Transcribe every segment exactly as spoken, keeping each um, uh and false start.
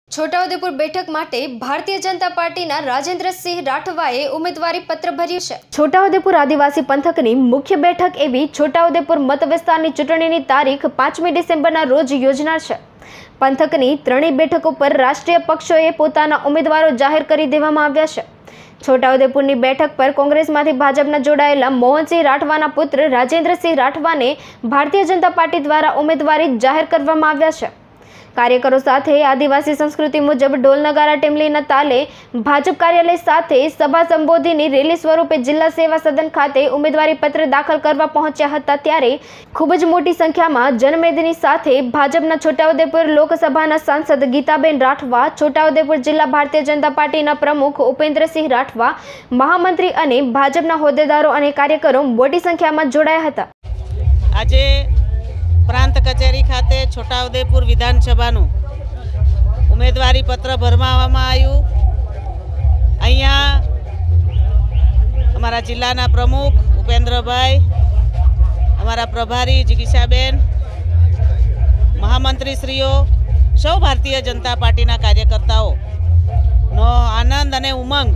છોટાઉદેપુર બેઠક માટે ભારતીય જનતા પાર્ટીના રાજેન્દ્રસિંહ રાઠવાએ ઉમેદવારી પત્ર ભર્યું છે। છોટાઉદેપુર આદિવાસી પંથકની મુખ્ય બેઠક એવી છોટાઉદેપુર મત વિસ્તારની ચૂંટણીની તારીખ પાંચમી ડિસેમ્બરના રોજ યોજાનાર છે। પંથકની ત્રણેય બેઠકો પર રાષ્ટ્રીય પક્ષોએ પોતાના ઉમેદવારો જાહેર કરી દેવામાં આવ્યા છે। છોટાઉદેપુરની બેઠક પર કોંગ્રેસમાંથી ભાજપના જોડાયેલા મોહનસિંહ રાઠવાના પુત્ર રાજેન્દ્રસિંહ રાઠવાને ભારતીય જનતા પાર્ટી દ્વારા ઉમેદવારી જાહેર કરવામાં આવ્યા છે। કાર્યકરો સાથે આદિવાસી સંસ્કૃતિ મુજબ ઢોલ નગારા ટેમલીના તાલે ભાજપ કાર્યાલય સાથે સભા સંબોધીની રેલી સ્વરૂપે જિલ્લા સેવા સદન ખાતે ઉમેદવારી પત્ર દાખલ કરવા પહોંચ્યા હતા। ત્યારે ખૂબ જ મોટી સંખ્યામાં જનમેદની સાથે ભાજપના છોટાઉદેપુર લોકસભાના સાંસદ ગીતાબેન રાઠવા, છોટાઉદેપુર જિલ્લા ભારતીય જનતા પાર્ટીના પ્રમુખ ઉપેન્દ્રસિંહ રાઠવા, મહામંત્રી અને ભાજપના હોદ્દેદારો અને કાર્યકરો મોટી સંખ્યામાં જોડાયા હતા। આજે प्रांत कचेरी खाते छोटाउदेपुर विधानसभानु उम्मीदवारी पत्र भरवामां आव्युं। अहींया अमारा जिल्लाना प्रमुख उपेन्द्र भाई, अमारा प्रभारी जिगीशाबेन, महामंत्री श्रीओ, सौ भारतीय जनता पार्टीना कार्यकर्ताओं नो आनंद अने उमंग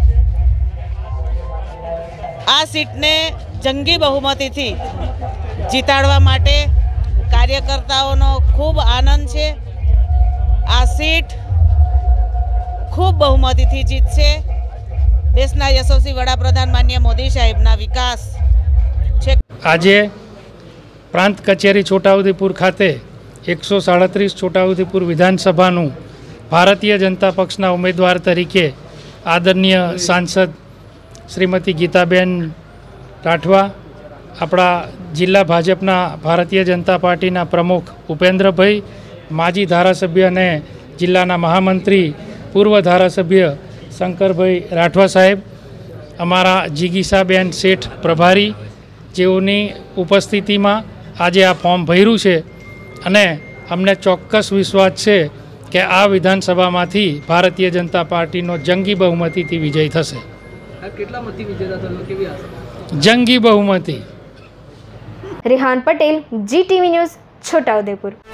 आ सीटने जंगी बहुमतीथी जीताड़वा माटे कार्यकर्ताओं खूब आनंद है। आ सीट खूब बहुमती थी जीतशे। देशना यशस्वी वडाप्रधान माननीय मोदी साहेबना विकास छे। आजे प्रांत कचेरी छोटाउदेपुर खाते एक सौ साड़ीस छोटाउदेपुर विधानसभानु भारतीय जनता पक्षना उम्मीदवार तरीके आदरणीय सांसद श्रीमती गीताबेन राठवा, अपना जिला भाजपना भारतीय जनता पार्टीना प्रमुख उपेन्द्र भाई, माजी धारासभ्य ने जिल्लाना महामंत्री पूर्व धारासभ्य शंकर भाई राठवा साहेब, अमारा जिगीशाबेन सेठ प्रभारी जेओनी उपस्थिति में आज आ फॉर्म भर्યું છે અને अमने ચોક્કસ विश्वास है कि आ विधानसभा में भारतीय जनता पार्टी जंगी बहुमती थी विजय थशे। जंगी बहुमती। Rehan Patel, Zee TV news, Chhotaudepur.